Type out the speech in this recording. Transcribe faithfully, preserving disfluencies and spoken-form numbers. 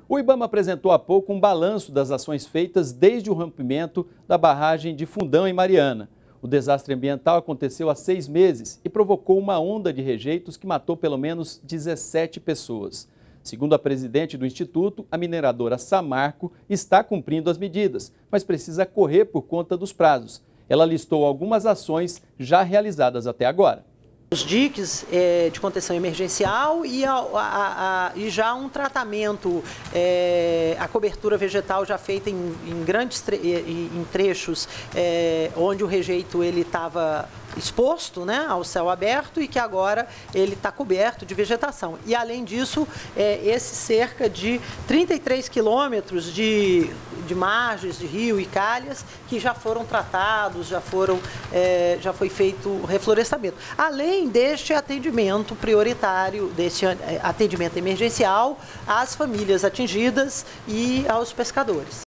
O IBAMA apresentou há pouco um balanço das ações feitas desde o rompimento da barragem de Fundão, em Mariana. O desastre ambiental aconteceu há seis meses e provocou uma onda de rejeitos que matou pelo menos dezessete pessoas. Segundo a presidente do Instituto, a mineradora Samarco está cumprindo as medidas, mas precisa correr por conta dos prazos. Ela listou algumas ações já realizadas até agora. Os diques é, de contenção emergencial e, a, a, a, e já um tratamento, é, a cobertura vegetal já feita em, em grandes tre em trechos é, onde o rejeito ele estava exposto, né, ao céu aberto e que agora ele está coberto de vegetação. E além disso, é, esse cerca de trinta e três quilômetros de, de margens de rio e calhas que já foram tratados, já, foram, é, já foi feito o reflorestamento. Além deste atendimento prioritário, deste atendimento emergencial às famílias atingidas e aos pescadores.